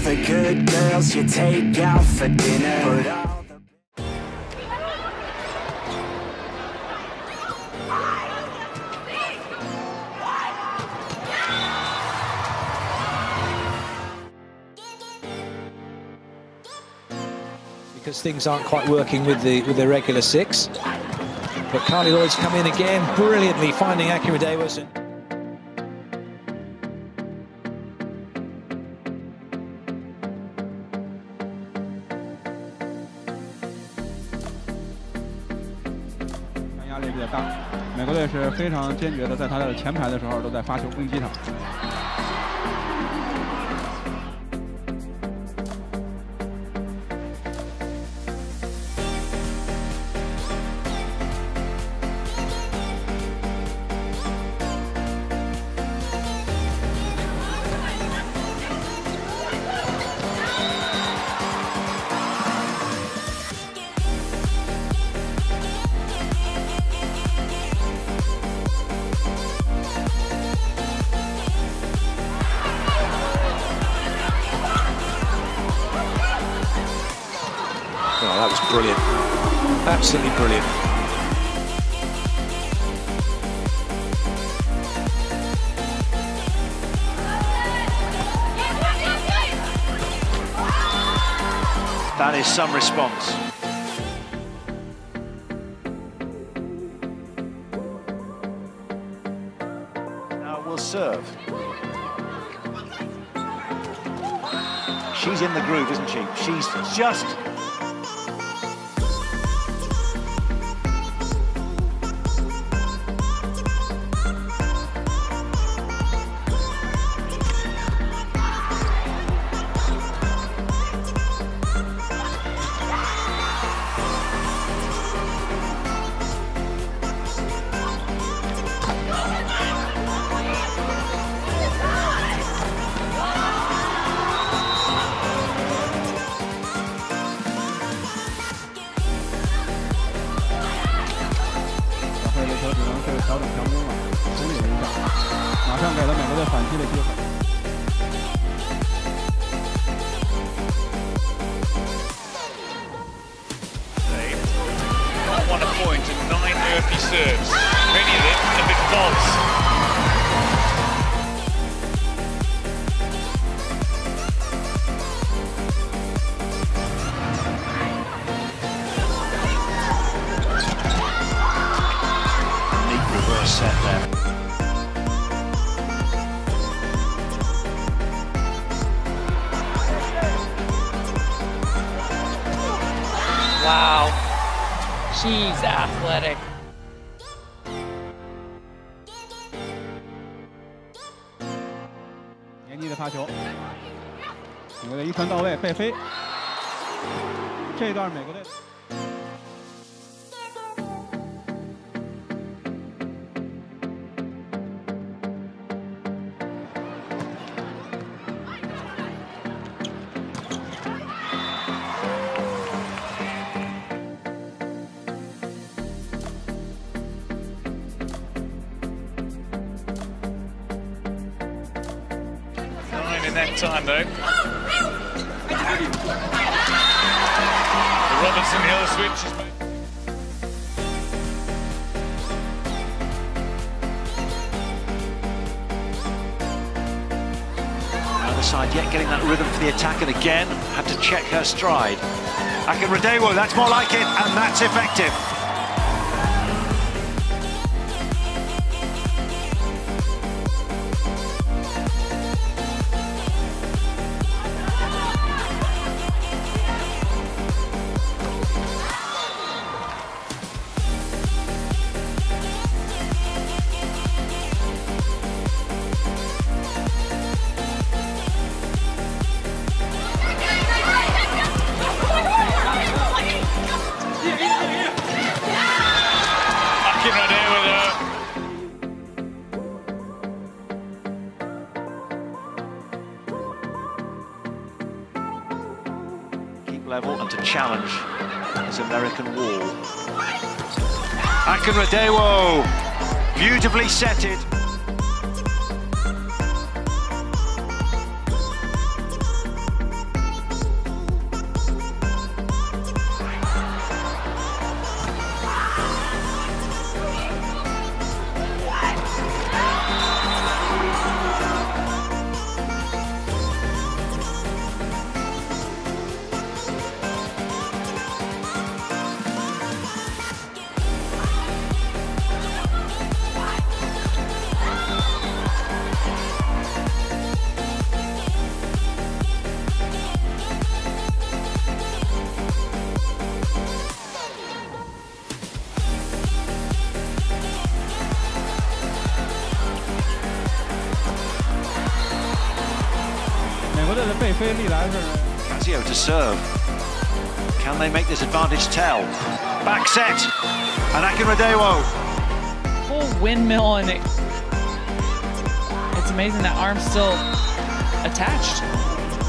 the good girls you take out for dinner. But all the because things aren't quite working with the regular six. But Carli Lloyd's come in again brilliantly, finding Aki Radewo's. 压力比较大，美国队是非常坚决的，在他的前排的时候都在发球攻击他。 Oh, that was brilliant. Absolutely brilliant. That is some response. Now we'll serve. She's in the groove, isn't she? She's just... 球只能是调整强攻了，处理了一下，马上给了美国队反击的机会。 Won a point and 9 earthy serves, many of them a bit false. Neat reverse set there. Wow. She's athletic. 年纪的发球，美国队一传到位，背飞。这一段美国队。 In that time though. The Robertson Hill switch is made. Other side yet getting that rhythm for the attack, and again had to check her stride. Aki Radewo, that's more like it, and that's effective. Level and to challenge his American wall. Aki Radewo, beautifully set it. 队的贝菲历来是 Casio to serve. Can they make this advantage tell? Back set. And Akinradewo. Full windmill, and it's amazing that arm's still attached.